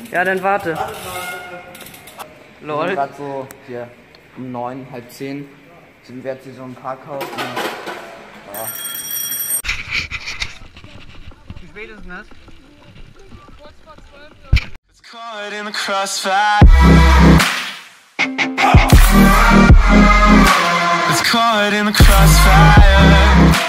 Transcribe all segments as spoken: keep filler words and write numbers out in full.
Ja, dann warte. Lol. Gerade so hier um neun, halb zehn sind wir jetzt hier so im Parkhaus. Und, ja. Wie spät ist denn das? Kurz vor zwölf. It's caught in the crossfire. It's caught in the crossfire.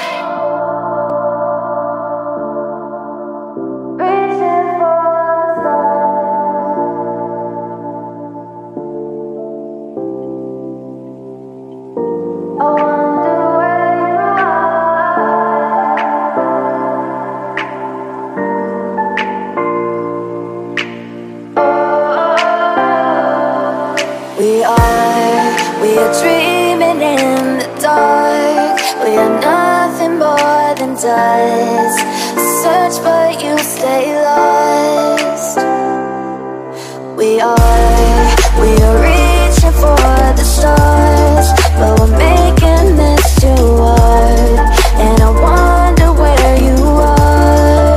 We are, we are dreaming in the dark. We are nothing more than dust. Search but you stay lost. We are, we are reaching for the stars, but we're making this too hard. And I wonder where you are.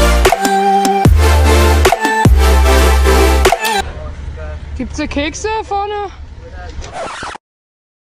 Gibt's hier Kekse von